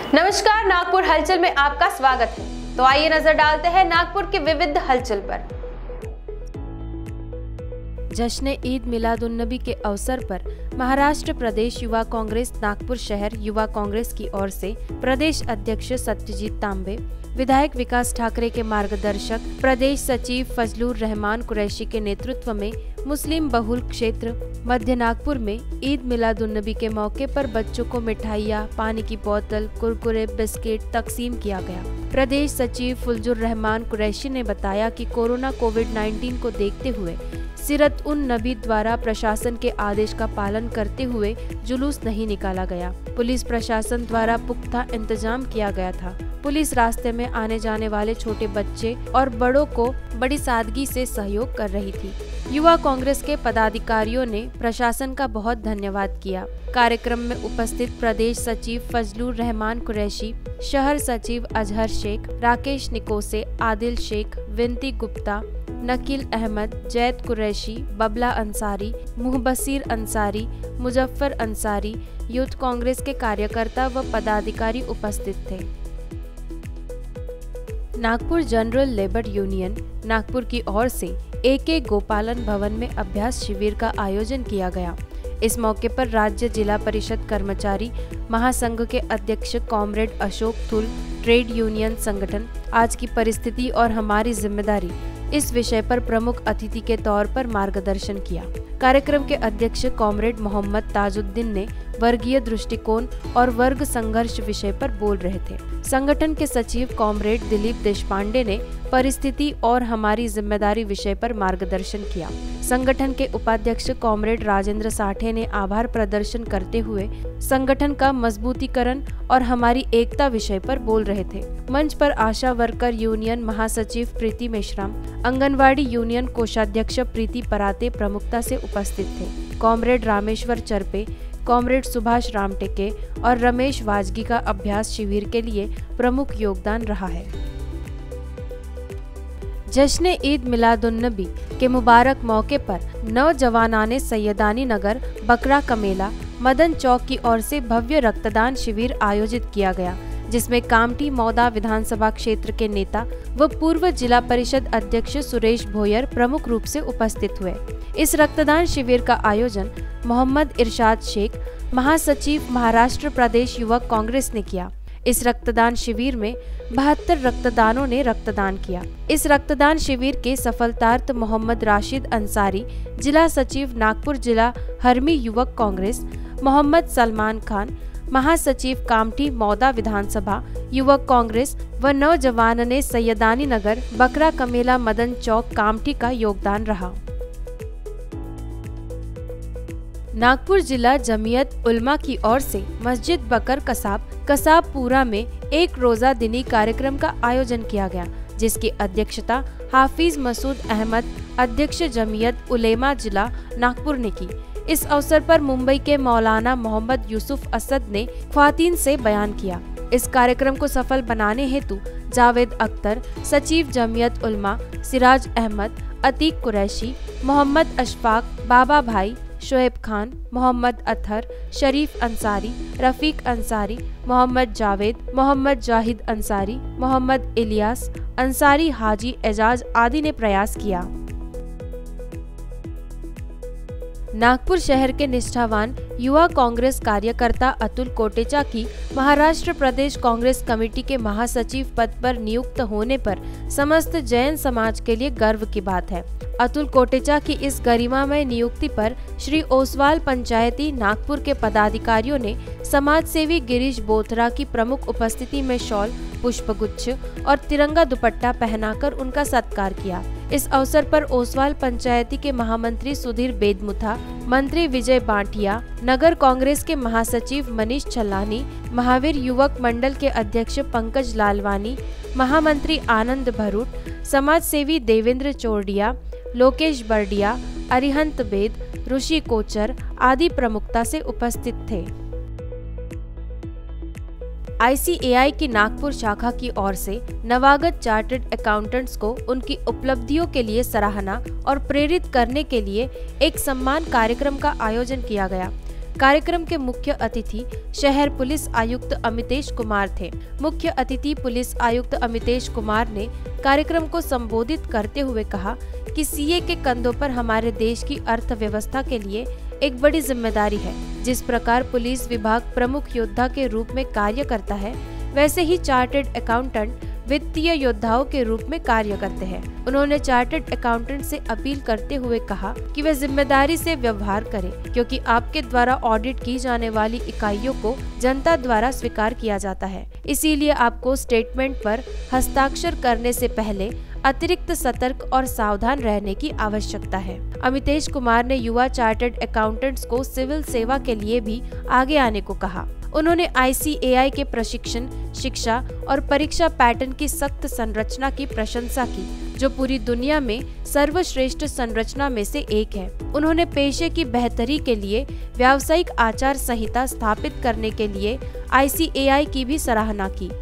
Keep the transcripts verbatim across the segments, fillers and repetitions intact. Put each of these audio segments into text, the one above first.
नमस्कार, नागपुर हलचल में आपका स्वागत है। तो आइए नजर डालते हैं नागपुर के विविध हलचल पर। जश्न ईद मिलादुन्नबी के अवसर पर महाराष्ट्र प्रदेश युवा कांग्रेस नागपुर शहर युवा कांग्रेस की ओर से प्रदेश अध्यक्ष सत्यजीत तांबे, विधायक विकास ठाकरे के मार्गदर्शक प्रदेश सचिव फजलुर रहमान कुरैशी के नेतृत्व में मुस्लिम बहुल क्षेत्र मध्य नागपुर में ईद मिलादुन्नबी के मौके पर बच्चों को मिठाइयाँ, पानी की बोतल, कुरकुरे, बिस्किट तकसीम किया गया। प्रदेश सचिव फजलुर रहमान कुरैशी ने बताया कि कोरोना कोविड नाइन्टीन को देखते हुए सीरत उन नबी द्वारा प्रशासन के आदेश का पालन करते हुए जुलूस नहीं निकाला गया। पुलिस प्रशासन द्वारा पुख्ता इंतजाम किया गया था। पुलिस रास्ते में आने जाने वाले छोटे बच्चे और बड़ों को बड़ी सादगी से सहयोग कर रही थी। युवा कांग्रेस के पदाधिकारियों ने प्रशासन का बहुत धन्यवाद किया। कार्यक्रम में उपस्थित प्रदेश सचिव फजलुर रहमान कुरैशी, शहर सचिव अजहर शेख, राकेश निकोसे, आदिल शेख, विनती गुप्ता, नकील अहमद, जैद कुरैशी, बबला अंसारी, मुहबसीर अंसारी, मुजफ्फर अंसारी, यूथ कांग्रेस के कार्यकर्ता व पदाधिकारी उपस्थित थे। Nagpur general labour union Nagpur की ओर से एके गोपालन भवन में अभ्यास शिविर का आयोजन किया गया। इस मौके पर राज्य जिला परिषद कर्मचारी महासंघ के अध्यक्ष comrade Ashok Thul, trade union संगठन, आज की परिस्थिति और हमारी जिम्मेदारी, इस विषय पर प्रमुख अतिथि के तौर पर मार्गदर्शन किया। कार्यक्रम के अध्यक्ष कॉमरेड मोहम्मद ताजुद्दीन ने वर्गीय दृष्टिकोण और वर्ग संघर्ष विषय पर बोल रहे थे। संगठन के सचिव कॉमरेड दिलीप देशपांडे ने परिस्थिति और हमारी जिम्मेदारी विषय पर मार्गदर्शन किया। संगठन के उपाध्यक्ष कॉमरेड राजेंद्र साठे ने आभार प्रदर्शन करते हुए संगठन का मजबूतीकरण और हमारी एकता विषय पर बोल रहे थे। मंच पर आशा वर्कर यूनियन महासचिव प्रीति मेश्राम, आंगनवाड़ी यूनियन कोषाध्यक्ष प्रीति पराते प्रमुखता से उपस्थित थे। कॉमरेड रामेश्वर चरपे, कॉमरेड सुभाष रामटेके और रमेश वाजगी का अभ्यास शिविर के लिए प्रमुख योगदान रहा है। जश्न ईद मिलादुन्नबी के मुबारक मौके पर नौजवानाने सैयदानी नगर बकरा कमेला मदन चौक की ओर से भव्य रक्तदान शिविर आयोजित किया गया, जिसमें कामठी मौदा विधानसभा क्षेत्र के नेता व पूर्व जिला परिषद अध्यक्ष सुरेश भोयर प्रमुख रूप से उपस्थित हुए। इस रक्तदान शिविर का आयोजन मोहम्मद इरशाद शेख, महासचिव महाराष्ट्र प्रदेश युवक कांग्रेस ने किया। इस रक्तदान शिविर में बहत्तर रक्तदानों ने रक्तदान किया। इस रक्तदान शिविर के सफलतार्थ मोहम्मद राशिद अंसारी, जिला सचिव नागपुर जिला हरमी युवक कांग्रेस, मोहम्मद सलमान खान, महासचिव कामठी मौदा विधानसभा युवक कांग्रेस व नौजवान ने सैयदानी नगर बकरा कमेला मदन चौक कामठी का योगदान रहा। नागपुर जिला जमीयत उलमा की ओर से मस्जिद बकर कसाब कसाबपुरा में एक रोजा दिनी कार्यक्रम का आयोजन किया गया, जिसकी अध्यक्षता हाफिज मसूद अहमद, अध्यक्ष जमीयत उलेमा जिला नागपुर ने की। इस अवसर पर मुंबई के मौलाना मोहम्मद यूसुफ असद ने ख्वातीन से बयान किया। इस कार्यक्रम को सफल बनाने हेतु जावेद अख्तर, सचिव जमीयत उलमा, सिराज अहमद, अतीक कुरैशी, मोहम्मद अशफाक, बाबा भाई, शोएब खान, मोहम्मद अतहर, शरीफ अंसारी, रफीक अंसारी, मोहम्मद जावेद, मोहम्मद जाहिद अंसारी, मोहम्मद इलियास अंसारी, हाजी एजाज आदि ने प्रयास किया। नागपुर शहर के निष्ठावान युवा कांग्रेस कार्यकर्ता अतुल कोटेचा की महाराष्ट्र प्रदेश कांग्रेस कमेटी के महासचिव पद पर नियुक्त होने पर समस्त जैन समाज के लिए गर्व की बात है। अतुल कोटेचा की इस गरिमामय नियुक्ति पर श्री ओसवाल पंचायती नागपुर के पदाधिकारियों ने समाज सेवी गिरीश बोथरा की प्रमुख उपस्थिति में शॉल, पुष्पगुच्छ और तिरंगा दुपट्टा पहनाकर उनका सत्कार किया। इस अवसर पर ओसवाल पंचायती के महामंत्री सुधीर बेदमुथा, मंत्री विजय बांटिया, नगर कांग्रेस के महासचिव मनीष छल्लानी, महावीर युवक मंडल के अध्यक्ष पंकज लालवानी, महामंत्री आनंद भरूट, समाज सेवी देवेंद्र चोरडिया, लोकेश बर्डिया, अरिहंत बेद, ऋषि कोचर आदि प्रमुखता से उपस्थित थे। आई सी ए आई की नागपुर शाखा की ओर से नवागत चार्टर्ड अकाउंटेंट्स को उनकी उपलब्धियों के लिए सराहना और प्रेरित करने के लिए एक सम्मान कार्यक्रम का आयोजन किया गया। कार्यक्रम के मुख्य अतिथि शहर पुलिस आयुक्त अमितेश कुमार थे। मुख्य अतिथि पुलिस आयुक्त अमितेश कुमार ने कार्यक्रम को संबोधित करते हुए कहा कि सीए के कंधों पर हमारे देश की अर्थव्यवस्था के लिए एक बड़ी जिम्मेदारी है। जिस प्रकार पुलिस विभाग प्रमुख योद्धा के रूप में कार्य करता है, वैसे ही चार्टर्ड अकाउंटेंट वित्तीय योद्धाओं के रूप में कार्य करते हैं। उन्होंने चार्टर्ड अकाउंटेंट से अपील करते हुए कहा कि वे जिम्मेदारी से व्यवहार करें, क्योंकि आपके द्वारा ऑडिट की जाने वाली इकाइयों को जनता द्वारा स्वीकार किया जाता है। इसीलिए आपको स्टेटमेंट पर हस्ताक्षर करने से पहले अतिरिक्त सतर्क और सावधान रहने की आवश्यकता है। अमितेश कुमार ने युवा चार्टर्ड अकाउंटेंट्स को सिविल सेवा के लिए भी आगे आने को कहा। उन्होंने आई सी ए आई के प्रशिक्षण, शिक्षा और परीक्षा पैटर्न की सख्त संरचना की प्रशंसा की, जो पूरी दुनिया में सर्वश्रेष्ठ संरचना में से एक है। उन्होंने पेशे की बेहतरी के लिए व्यावसायिक आचार संहिता स्थापित करने के लिए आई सी ए आई की भी सराहना की।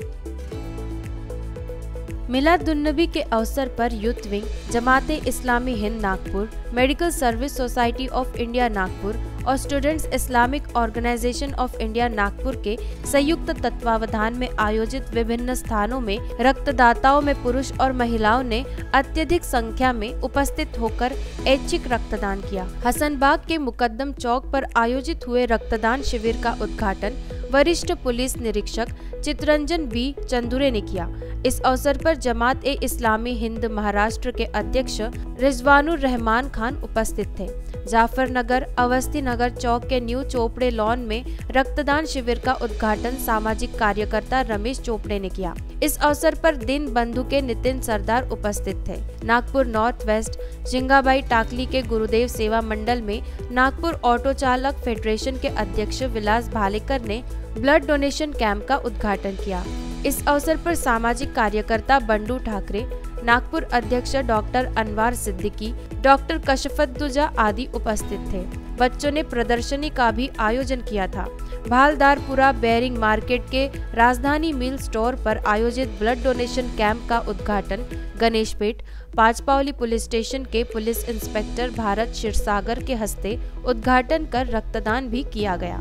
मिलादुन्नबी के अवसर पर youth wing, Jamaat-e Islami Hind Nagpur, medical service society of India Nagpur और students Islamic organisation of India Nagpur के संयुक्त तत्वावधान में आयोजित विभिन्न स्थानों में रक्तदाताओं में पुरुष और महिलाओं ने अत्यधिक संख्या में उपस्थित होकर ऐच्छिक रक्तदान किया। हसनबाग के मुकद्दम चौक पर आयोजित हुए रक्तदान शिविर का उद्घाटन वरिष्ठ पुलिस निरीक्षक चितरंजन बी चंदुरे ने किया। इस अवसर पर जमात ए इस्लामी हिंद महाराष्ट्र के अध्यक्ष रिजवानुर रहमान खान उपस्थित थे। जाफर नगर, अवस्थी नगर चौक के न्यू चोपड़े लॉन में रक्तदान शिविर का उद्घाटन सामाजिक कार्यकर्ता रमेश चोपड़े ने किया। इस अवसर पर दिन बंधु के नितिन सरदार उपस्थित थे। नागपुर नॉर्थ वेस्ट जिंगाबाई टाकली के गुरुदेव सेवा मंडल में नागपुर ऑटो चालक फेडरेशन के अध्यक्ष विलास भालेकर ने ब्लड डोनेशन कैंप का उद्घाटन किया। इस अवसर पर सामाजिक कार्यकर्ता बंडू ठाकरे, नागपुर अध्यक्ष डॉक्टर अनवार सिद्दीकी, डॉक्टर कशफतुजा आदि उपस्थित थे। बच्चों ने प्रदर्शनी का भी आयोजन किया था। भालदारपुरा बेरिंग मार्केट के राजधानी मिल स्टोर पर आयोजित ब्लड डोनेशन कैंप का उद्घाटन गणेशपेट पांचपावली पुलिस स्टेशन के पुलिस इंस्पेक्टर भारत क्षीरसागर के हस्ते उद्घाटन कर रक्तदान भी किया गया।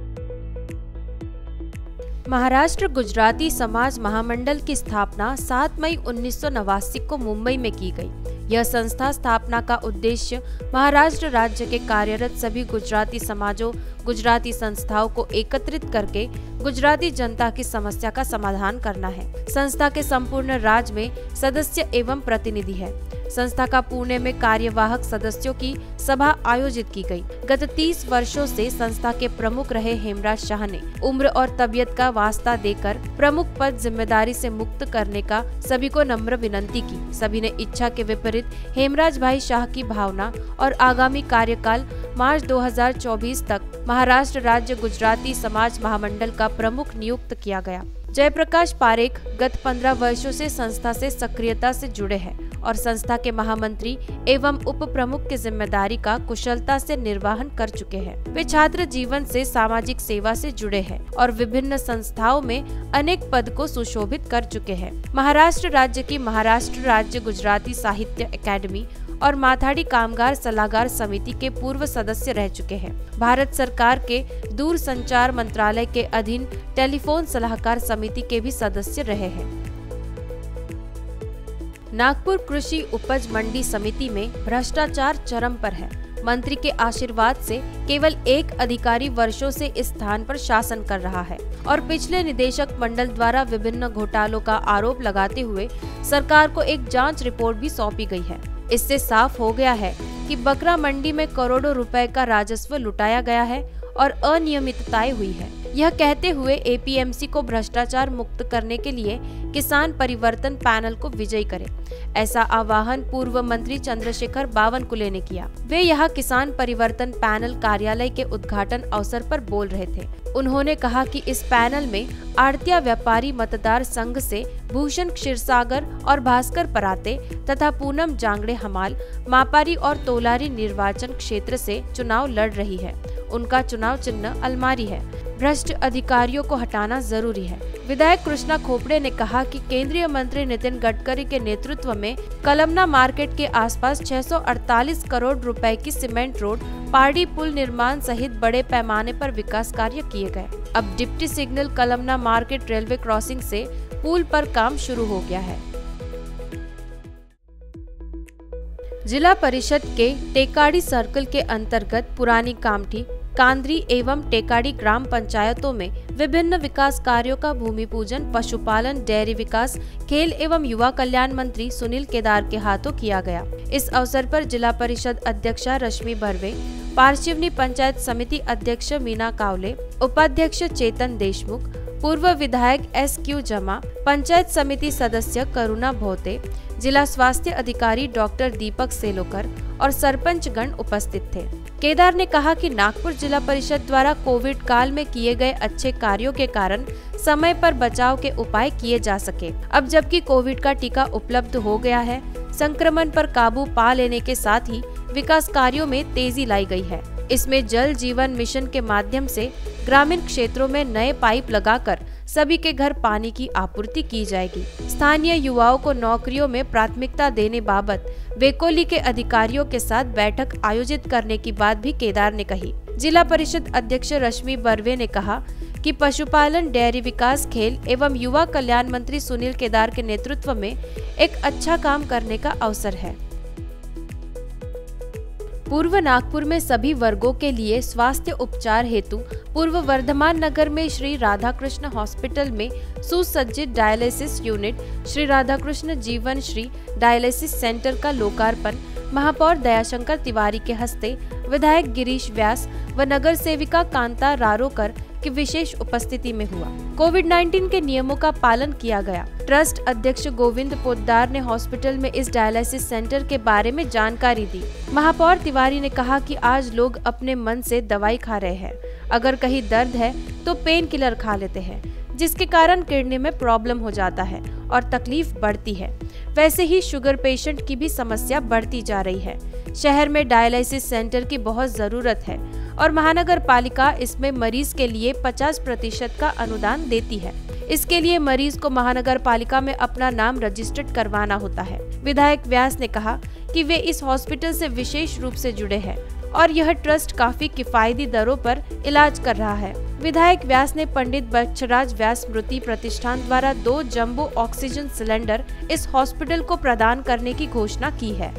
महाराष्ट्र गुजराती समाज महामंडल की स्थापना सात मई उन्नीस सौ नवासी को मुंबई में की गई। यह संस्था स्थापना का उद्देश्य महाराष्ट्र राज्य के कार्यरत सभी गुजराती समाजों, गुजराती संस्थाओं को एकत्रित करके गुजराती जनता की समस्या का समाधान करना है। संस्था के संपूर्ण राज्य में सदस्य एवं प्रतिनिधि है। संस्था का पुणे में कार्यवाहक सदस्यों की सभा आयोजित की गई। गत तीस वर्षों से संस्था के प्रमुख रहे हेमराज शाह ने उम्र और तबियत का वास्ता देकर प्रमुख पद जिम्मेदारी से मुक्त करने का सभी को नम्र विनंती की। सभी ने इच्छा के विपरीत हेमराज भाई शाह की भावना और आगामी कार्यकाल मार्च दो हज़ार चौबीस तक महाराष्ट्र राज्य गुजराती समाज महामंडल का प्रमुख नियुक्त किया गया। जयप्रकाश पारेख गत पंद्रह वर्षों से संस्था से सक्रियता से जुड़े हैं और संस्था के महामंत्री एवं उप प्रमुख की जिम्मेदारी का कुशलता से निर्वहन कर चुके हैं। वे छात्र जीवन से सामाजिक सेवा से जुड़े हैं और विभिन्न संस्थाओं में अनेक पद को सुशोभित कर चुके हैं। महाराष्ट्र राज्य की महाराष्ट्र राज्य गुजराती साहित्य अकादमी और माथाड़ी कामगार सलाहकार समिति के पूर्व सदस्य रह चुके हैं। भारत सरकार के दूर संचार मंत्रालय के अधीन टेलीफोन सलाहकार समिति के भी सदस्य रहे हैं। नागपुर कृषि उपज मंडी समिति में भ्रष्टाचार चरम पर है। मंत्री के आशीर्वाद से केवल एक अधिकारी वर्षों से इस स्थान पर शासन कर रहा है और पिछले निदेशक मंडल द्वारा विभिन्न घोटालों का आरोप लगाते हुए सरकार को एक जांच रिपोर्ट भी सौंपी गई है। इससे साफ हो गया है कि बकरा मंडी में करोड़ों रुपए का राजस्व लुटाया गया है और अनियमितताएं हुई है। यह कहते हुए ए पी एम सी को भ्रष्टाचार मुक्त करने के लिए किसान परिवर्तन पैनल को विजयी करे, ऐसा आह्वान पूर्व मंत्री चंद्रशेखर बावनकुले ने किया। वे यहाँ किसान परिवर्तन पैनल कार्यालय के उद्घाटन अवसर पर बोल रहे थे। उन्होंने कहा कि इस पैनल में आड़तिया व्यापारी मतदार संघ से भूषण क्षीरसागर और भास्कर पराते तथा पूनम जांगड़े हमाल मापारी और तोलारी निर्वाचन क्षेत्र से चुनाव लड़ रही है। उनका चुनाव चिन्ह अलमारी है। भ्रष्ट अधिकारियों को हटाना जरूरी है। विधायक कृष्णा खोपड़े ने कहा कि केंद्रीय मंत्री नितिन गडकरी के नेतृत्व में कलमना मार्केट के आसपास छह सौ अड़तालीस करोड़ रुपए की सीमेंट रोड, पारडी पुल निर्माण सहित बड़े पैमाने पर विकास कार्य किए गए। अब deputy signal Kalamna market railway crossing से पुल पर काम शुरू हो गया है। जिला परिषद के टेकाड़ी सर्कल के अंतर्गत पुरानी कामठी, कांद्री एवं टेकाड़ी ग्राम पंचायतों में विभिन्न विकास कार्यों का भूमि पूजन पशुपालन, डेयरी विकास, खेल एवं युवा कल्याण मंत्री सुनील केदार के हाथों किया गया। इस अवसर पर जिला परिषद अध्यक्षा रश्मि बर्वे, पारशिवनी पंचायत समिति अध्यक्ष मीना कावले, उपाध्यक्ष चेतन देशमुख, पूर्व विधायक एस क्यू जमा, पंचायत समिति सदस्य करुणा भोते, जिला स्वास्थ्य अधिकारी डॉक्टर दीपक सेलोकर और सरपंच गण उपस्थित थे। केदार ने कहा कि नागपुर जिला परिषद द्वारा कोविड काल में किए गए अच्छे कार्यों के कारण समय पर बचाव के उपाय किए जा सके। अब जबकि कोविड का टीका उपलब्ध हो गया है, संक्रमण पर काबू पा लेने के साथ ही विकास कार्यों में तेजी लाई गई है। इसमें जल जीवन मिशन के माध्यम से ग्रामीण क्षेत्रों में नए पाइप लगाकर सभी के घर पानी की आपूर्ति की जाएगी। स्थानीय युवाओं को नौकरियों में प्राथमिकता देने बाबत वेकोली के अधिकारियों के साथ बैठक आयोजित करने की बात भी केदार ने कही। जिला परिषद अध्यक्ष रश्मि बर्वे ने कहा कि पशुपालन, डेयरी विकास, खेल एवं युवा कल्याण मंत्री सुनील केदार के नेतृत्व में एक अच्छा काम करने का अवसर है। पूर्व नागपुर में सभी वर्गों के लिए स्वास्थ्य उपचार हेतु पूर्व वर्धमान नगर में श्री राधाकृष्ण हॉस्पिटल में सुसज्जित डायलिसिस यूनिट, श्री राधाकृष्ण जीवन श्री डायलिसिस सेंटर का लोकार्पण महापौर दयाशंकर तिवारी के हस्ते विधायक गिरीश व्यास व नगर सेविका कांता रारोकर की विशेष उपस्थिति में हुआ। कोविड उन्नीस के नियमों का पालन किया गया। ट्रस्ट अध्यक्ष गोविंद पोद्दार ने हॉस्पिटल में इस डायलिसिस सेंटर के बारे में जानकारी दी। महापौर तिवारी ने कहा कि आज लोग अपने मन से दवाई खा रहे हैं। अगर कहीं दर्द है तो पेन किलर खा लेते हैं, जिसके कारण किडनी में प्रॉब्लम हो जाता है और तकलीफ बढ़ती है। वैसे ही शुगर पेशेंट की भी समस्या बढ़ती जा रही है। शहर में डायलिसिस सेंटर की बहुत जरूरत है और महानगर पालिका इसमें मरीज के लिए पचास प्रतिशत का अनुदान देती है। इसके लिए मरीज को महानगर पालिका में अपना नाम रजिस्टर्ड करवाना होता है। विधायक व्यास ने कहा कि वे इस हॉस्पिटल से विशेष रूप से जुड़े हैं और यह ट्रस्ट काफी किफायती दरों पर इलाज कर रहा है। विधायक व्यास ने पंडित बक्षराज व्यास स्मृति प्रतिष्ठान द्वारा दो जंबो ऑक्सीजन सिलेंडर इस हॉस्पिटल को प्रदान करने की घोषणा की है।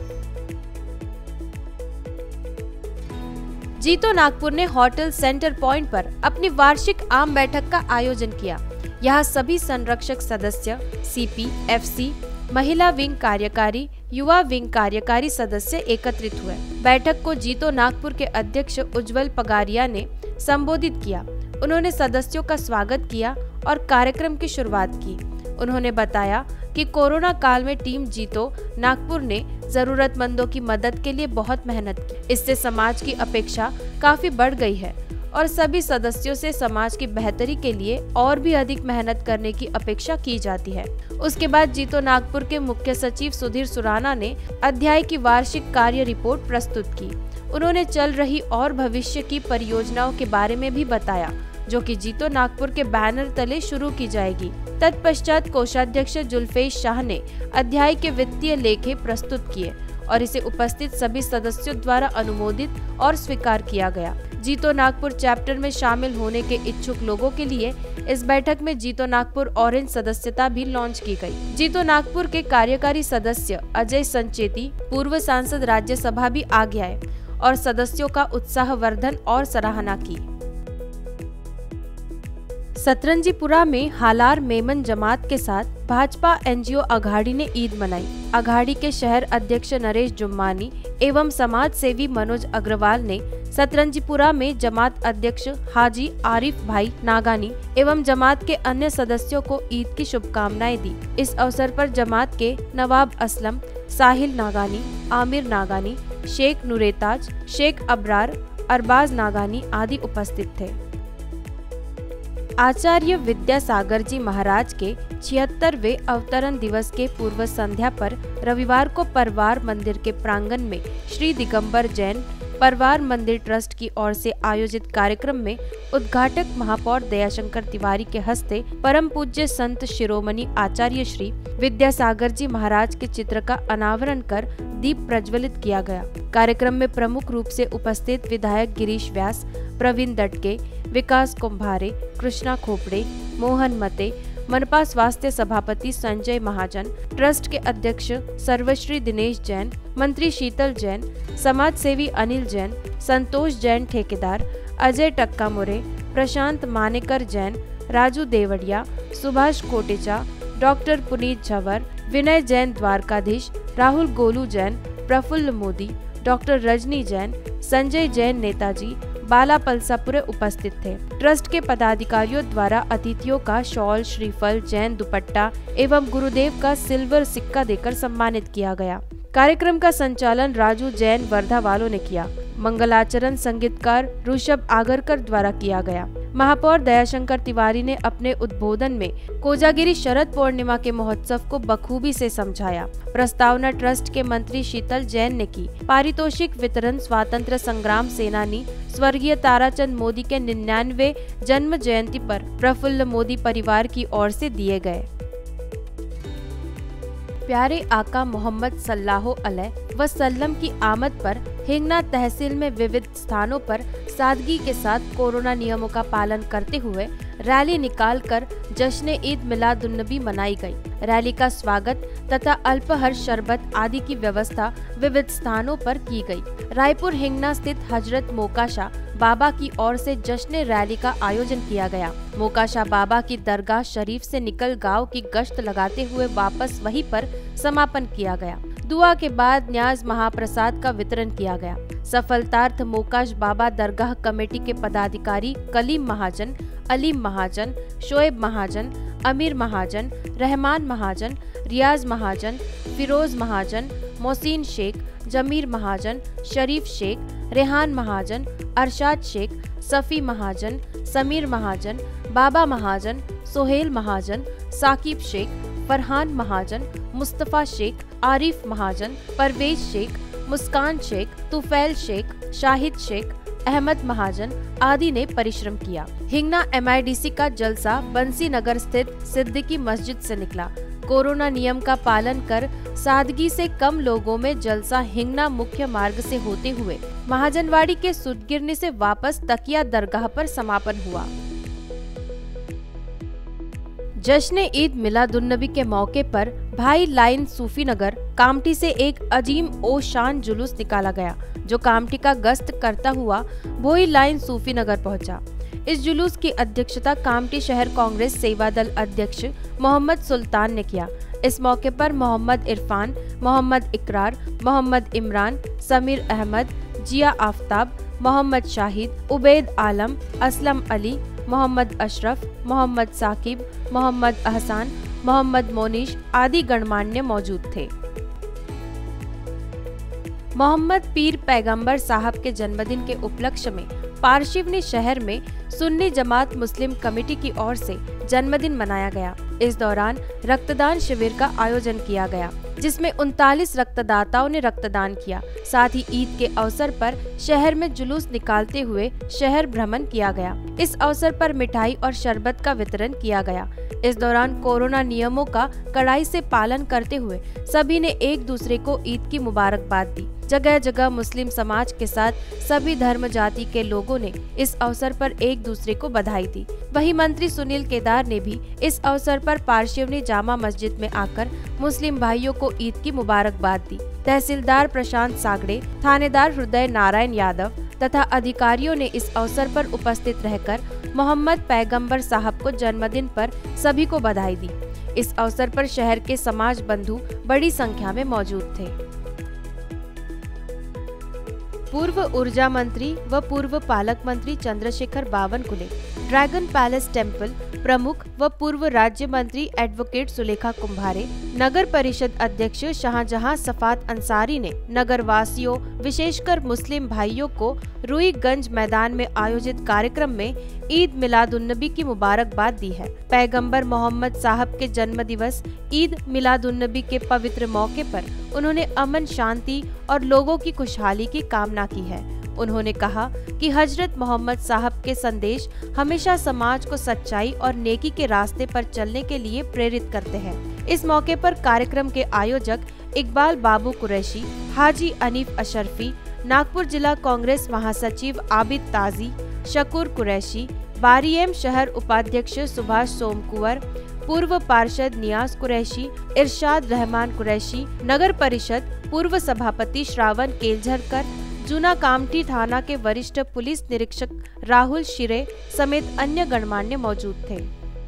जीतो नागपुर ने होटल सेंटर पॉइंट पर अपनी वार्षिक आम बैठक का आयोजन किया। यहाँ सभी संरक्षक सदस्य, सीपी, एफसी, महिला विंग कार्यकारी, युवा विंग कार्यकारी सदस्य एकत्रित हुए। बैठक को जीतो नागपुर के अध्यक्ष उज्जवल पगारिया ने संबोधित किया। उन्होंने सदस्यों का स्वागत किया और कार्यक्रम की शुरुआत की। उन्होंने बताया कि कोरोना काल में टीम जीतो नागपुर ने जरूरतमंदों की मदद के लिए बहुत मेहनत की। इससे समाज की अपेक्षा काफी बढ़ गई है और सभी सदस्यों से समाज की बेहतरी के लिए और भी अधिक मेहनत करने की अपेक्षा की जाती है। उसके बाद जीतो नागपुर के मुख्य सचिव सुधीर सुराना ने अध्याय की वार्षिक कार्य रिपोर्ट प्रस्तुत की। उन्होंने चल रही और भविष्य की परियोजनाओं के बारे में भी बताया, जो कि जीतो नागपुर के बैनर तले शुरू की जाएगी। तत्पश्चात कोषाध्यक्ष जुल्फेश शाह ने अध्याय के वित्तीय लेखे प्रस्तुत किए और इसे उपस्थित सभी सदस्यों द्वारा अनुमोदित और स्वीकार किया गया। जीतो नागपुर चैप्टर में शामिल होने के इच्छुक लोगों के लिए इस बैठक में जीतो नागपुर ऑरेंज सदस्यता भी लॉन्च की गई। जीतो नागपुर के कार्यकारी सदस्य अजय संचेती, पूर्व सांसद राज्यसभा भी आगे आए और सदस्यों का उत्साहवर्धन और सराहना की। सतरंजीपुरा में हालार मेमन जमात के साथ भाजपा एनजीओ अघाड़ी ने ईद मनाई। अघाड़ी के शहर अध्यक्ष नरेश जुम्मानी एवं समाज सेवी मनोज अग्रवाल ने सतरंजीपुरा में जमात अध्यक्ष हाजी आरिफ भाई नागानी एवं जमात के अन्य सदस्यों को ईद की शुभकामनाएं दी। इस अवसर पर जमात के नवाब असलम, साहिल नागानी, आमिर नागानी, शेख नुरेताज, शेख अबरार, अरबाज नागानी आदि उपस्थित थे। आचार्य विद्यासागर जी महाराज के छिहत्तरवें अवतरण दिवस के पूर्व संध्या पर रविवार को परवार मंदिर के प्रांगण में श्री दिगंबर जैन परवार मंदिर ट्रस्ट की ओर से आयोजित कार्यक्रम में उद्घाटक महापौर दयाशंकर तिवारी के हस्ते परम पूज्य संत शिरोमणि आचार्य श्री विद्यासागर जी महाराज के चित्र का अनावरण कर दीप प्रज्वलित किया गया। कार्यक्रम में प्रमुख रूप से उपस्थित विधायक गिरीश व्यास, प्रवीण दटके, विकास कुंभारे, कृष्णा खोपड़े, मोहन मते, मनपा स्वास्थ्य सभापति संजय महाजन, ट्रस्ट के अध्यक्ष सर्वश्री दिनेश जैन, मंत्री शीतल जैन, समाज सेवी अनिल जैन, संतोष जैन ठेकेदार, अजय टक्का मुरे, प्रशांत मानेकर जैन, राजू देवड़िया, सुभाष कोटेचा, डॉक्टर पुनीत झवर, विनय जैन द्वारकाधीश, राहुल गोलू जैन, प्रफुल्ल मोदी, डॉक्टर रजनी जैन, संजय जैन नेताजी, बाला पलसापुरे उपस्थित थे। ट्रस्ट के पदाधिकारियों द्वारा अतिथियों का शॉल, श्रीफल, जैन दुपट्टा एवं गुरुदेव का सिल्वर सिक्का देकर सम्मानित किया गया। कार्यक्रम का संचालन राजू जैन वर्धा वालों ने किया। मंगलाचरण संगीतकार ऋषभ आगरकर द्वारा किया गया। महापौर दयाशंकर तिवारी ने अपने उद्बोधन में कोजागिरी शरद पूर्णिमा के महोत्सव को बखूबी से समझाया। प्रस्तावना ट्रस्ट के मंत्री शीतल जैन ने की। पारितोषिक वितरण स्वातंत्र संग्राम सेनानी स्वर्गीय ताराचंद मोदी के निन्यानवे जन्म जयंती पर प्रफुल्ल मोदी परिवार की ओर से दिए गए। प्यारे आका मोहम्मद सल्लल्लाहु अलैहि वसल्लम की आमद पर हिंगना तहसील में विविध स्थानों पर सादगी के साथ कोरोना नियमों का पालन करते हुए रैली निकालकर जश्न ईद मिलादुन्नबी मनाई गई। रैली का स्वागत तथा अल्पहर शरबत आदि की व्यवस्था विविध स्थानों पर की गई। रायपुर हिंगना स्थित हजरत मोकाशा बाबा की ओर से जश्न रैली का आयोजन किया गया। मोकाशा बाबा की दरगाह शरीफ से निकल गांव की गश्त लगाते हुए वापस वहीं पर समापन किया गया। दुआ के बाद न्याज महाप्रसाद का वितरण किया गया। सफलतार्थ मोकाश बाबा दरगाह कमेटी के पदाधिकारी कलीम महाजन, अलीम महाजन, शोएब महाजन, अमीर महाजन, रहमान महाजन, रियाज महाजन, फिरोज महाजन, मोहसिन शेख, जमीर महाजन, शरीफ शेख, रेहान महाजन, अरशाद शेख, सफ़ी महाजन, समीर महाजन, बाबा महाजन, सोहेल महाजन, साकिब शेख, फरहान महाजन, मुस्तफ़ा शेख, आरिफ महाजन, परवेज शेख, मुस्कान शेख, तुफैल शेख, शाहिद शेख, अहमद महाजन आदि ने परिश्रम किया। Hingna M I D C का जलसा बंसी नगर स्थित सिद्दीकी मस्जिद से निकला। कोरोना नियम का पालन कर सादगी से कम लोगों में जलसा हिंगना मुख्य मार्ग से होते हुए महाजनवाड़ी के सुदगिरनी से वापस तकिया दरगाह पर समापन हुआ। जश्न ईद मिलादुन्नबी के मौके पर भाई लाइन सूफी नगर कामठी से एक अजीम ओ शान जुलूस निकाला गया, जो कामठी का गश्त करता हुआ भोई लाइन सूफी नगर पहुंचा। इस जुलूस की अध्यक्षता कामठी शहर कांग्रेस सेवा दल अध्यक्ष मोहम्मद सुल्तान ने किया। इस मौके पर मोहम्मद इरफान, मोहम्मद इकरार, मोहम्मद इमरान, समीर अहमद, जिया आफ्ताब, मोहम्मद शाहिद, उबैद आलम, असलम अली, मोहम्मद अशरफ, मोहम्मद साकिब, मोहम्मद अहसान, मोहम्मद मोनिश आदि गणमान्य मौजूद थे। मोहम्मद पीर पैगंबर साहब के जन्मदिन के उपलक्ष्य में पारशिवनी शहर में सुन्नी जमात मुस्लिम कमेटी की ओर से जन्मदिन मनाया गया। इस दौरान रक्तदान शिविर का आयोजन किया गया, जिसमें उनतालीस रक्तदाताओं ने रक्तदान किया। साथ ही ईद के अवसर पर शहर में जुलूस निकालते हुए शहर भ्रमण किया गया। इस अवसर पर मिठाई और शरबत का वितरण किया गया। इस दौरान कोरोना नियमों का कड़ाई से पालन करते हुए सभी ने एक दूसरे को ईद की मुबारकबाद दी। जगह जगह मुस्लिम समाज के साथ सभी धर्म जाति के लोगों ने इस अवसर पर एक दूसरे को बधाई दी। वहीं मंत्री सुनील केदार ने भी इस अवसर पर पारशिवनी जामा मस्जिद में आकर मुस्लिम भाइयों को ईद की मुबारकबाद दी। तहसीलदार प्रशांत सागड़े, थानेदार हृदय नारायण यादव तथा अधिकारियों ने इस अवसर पर उपस्थित रहकर मोहम्मद पैगंबर साहब को जन्मदिन पर सभी को बधाई दी। इस अवसर पर शहर के समाज बंधु बड़ी संख्या में मौजूद थे। पूर्व ऊर्जा मंत्री व पूर्व पालक मंत्री Chandrashekhar Bawankule, dragon palace temple प्रमुख व पूर्व राज्य मंत्री एडवोकेट सुलेखा कुंभारे, नगर परिषद अध्यक्ष शाहजहां सफात अंसारी ने नगर वासियों विशेषकर मुस्लिम भाइयों को रुईगंज मैदान में आयोजित कार्यक्रम में ईद मिलादुन्नबी की मुबारकबाद दी है। पैगंबर मोहम्मद साहब के जन्म दिवस ईद मिलादुन्नबी के पवित्र मौके पर उन्होंने अमन, शांति और लोगों की खुशहाली की कामना की है। उन्होंने कहा कि हजरत मोहम्मद साहब के संदेश हमेशा समाज को सच्चाई और नेकी के रास्ते पर चलने के लिए प्रेरित करते हैं। इस मौके पर कार्यक्रम के आयोजक इकबाल बाबू कुरैशी, हाजी अनीफ अशरफी, नागपुर जिला कांग्रेस महासचिव आबिद ताजी, शकूर कुरैशी, बारीएम शहर उपाध्यक्ष सुभाष सोमकुवर, पूर्व पार्षद नियाज कुरैशी, इरशाद रहमान कुरैशी, नगर परिषद पूर्व सभापति श्रावण केलझरकर, जूना कामठी थाना के वरिष्ठ पुलिस निरीक्षक राहुल शिरे समेत अन्य गणमान्य मौजूद थे।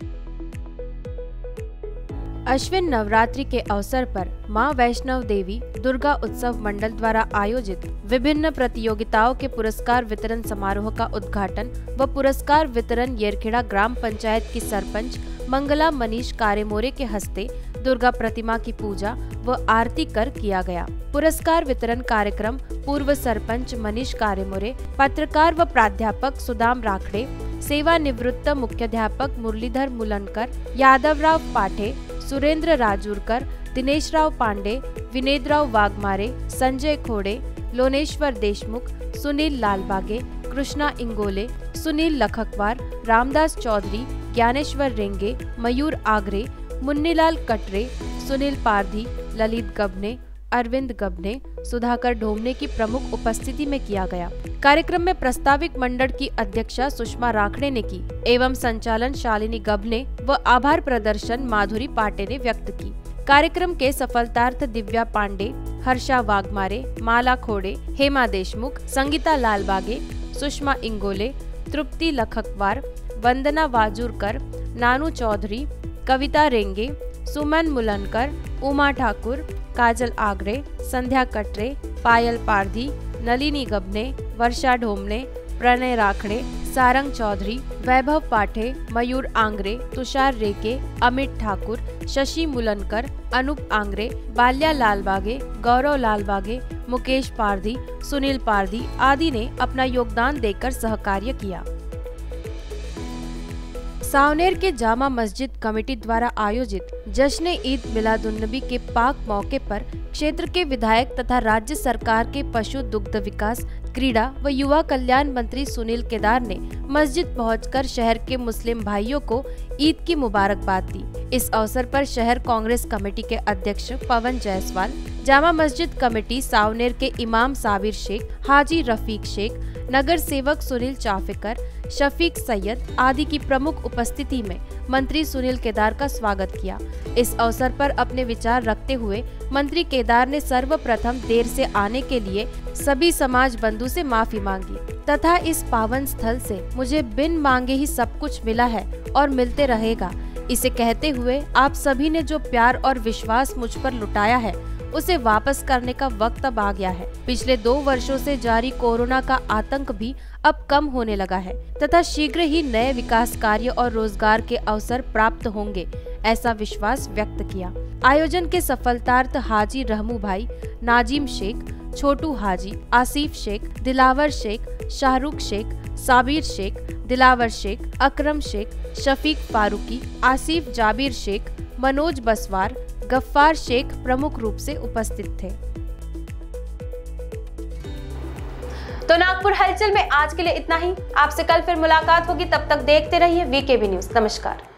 अश्विन नवरात्रि के अवसर पर मां वैष्णव देवी दुर्गा उत्सव मंडल द्वारा आयोजित विभिन्न प्रतियोगिताओं के पुरस्कार वितरण समारोह का उद्घाटन व पुरस्कार वितरण येरखेड़ा ग्राम पंचायत की सरपंच मंगला मनीष कारेमोरे के हस्ते दुर्गा प्रतिमा की पूजा व आरती कर किया गया। पुरस्कार वितरण कार्यक्रम पूर्व सरपंच मनीष कारेमोरे, पत्रकार व प्राध्यापक सुदाम राखड़े, सेवानिवृत्त मुख्याध्यापक मुरलीधर मुलनकर, यादवराव पाठे, सुरेंद्र राजूरकर, दिनेश राव पांडे, विनेद्राव वाघमारे, संजय खोड़े, लोनेश्वर देशमुख, सुनील लालबागे, कृष्णा इंगोले, सुनील लखकवार, रामदास चौधरी, ज्ञानेश्वर रेंगे, मयूर आगरे, मुन्नीलाल कटरे, सुनील पारधी, ललित गबने, अरविंद गबने, सुधाकर ढोमने की प्रमुख उपस्थिति में किया गया। कार्यक्रम में प्रस्ताविक मंडल की अध्यक्षा सुषमा राखड़े ने की एवं संचालन शालिनी गबने व आभार प्रदर्शन माधुरी पाटे ने व्यक्त की। कार्यक्रम के सफलतार्थ दिव्या पांडे, हर्षा वाघमारे, माला खोड़े, हेमा देशमुख, संगीता लालबागे, सुषमा इंगोले, तृप्ति लखकवार, वंदना वाजूरकर, नानू चौधरी, कविता रेंगे, सुमन मुलनकर, उमा ठाकुर, काजल आगरे, संध्या कटरे, पायल पारधी, नलिनी गबने, वर्षा ढोमने, प्रणय राखड़े, सारंग चौधरी, वैभव पाठे, मयूर आंग्रे, तुषार रेके, अमित ठाकुर, शशि मुलनकर, अनूप आंग्रे, बाल्या लालबागे, गौरव लालबागे, मुकेश पारधी, सुनील पारधी आदि ने अपना योगदान देकर सहकार्य किया। सावनेर के जामा मस्जिद कमेटी द्वारा आयोजित जश्न ईद मिलादुन्नबी के पाक मौके पर क्षेत्र के विधायक तथा राज्य सरकार के पशु दुग्ध विकास, क्रीड़ा व युवा कल्याण मंत्री सुनील केदार ने मस्जिद पहुंचकर शहर के मुस्लिम भाइयों को ईद की मुबारकबाद दी। इस अवसर पर शहर कांग्रेस कमेटी के अध्यक्ष पवन जायसवाल, जामा मस्जिद कमेटी सावनेर के इमाम साबिर शेख, हाजी रफीक शेख, नगर सेवक सुनील चाफेकर, शफीक सैयद आदि की प्रमुख उपस्थिति में मंत्री सुनील केदार का स्वागत किया। इस अवसर पर अपने विचार रखते हुए मंत्री केदार ने सर्वप्रथम देर से आने के लिए सभी समाज बंधु से माफी मांगी तथा इस पावन स्थल से मुझे बिन मांगे ही सब कुछ मिला है और मिलते रहेगा। इसे कहते हुए आप सभी ने जो प्यार और विश्वास मुझ पर लुटाया है उसे वापस करने का वक्त अब आ गया है। पिछले दो वर्षों से जारी कोरोना का आतंक भी अब कम होने लगा है तथा शीघ्र ही नए विकास कार्य और रोजगार के अवसर प्राप्त होंगे, ऐसा विश्वास व्यक्त किया। आयोजन के सफलतार्थ हाजी रहमू भाई, नाजिम शेख, छोटू हाजी, आसिफ शेख, दिलावर शेख, शाहरुख शेख, साबिर शेख, दिलावर शेख, अकरम शेख, शफीक फारूकी, आसिफ जाबिर शेख, मनोज बसवार, गफ्फार शेख प्रमुख रूप से उपस्थित थे। तो नागपुर हलचल में आज के लिए इतना ही। आपसे कल फिर मुलाकात होगी, तब तक देखते रहिए वीकेबी न्यूज। नमस्कार।